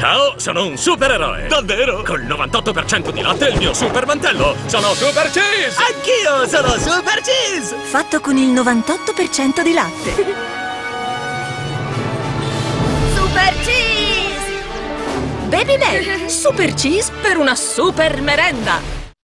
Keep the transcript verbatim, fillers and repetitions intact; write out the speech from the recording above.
Ciao, sono un supereroe. Davvero? Col novantotto per cento di latte e il mio super mantello. Sono Super Cheese! Anch'io sono Super Cheese! Fatto con il novantotto per cento di latte. Super Cheese! Baby Bell, Super Cheese per una super merenda.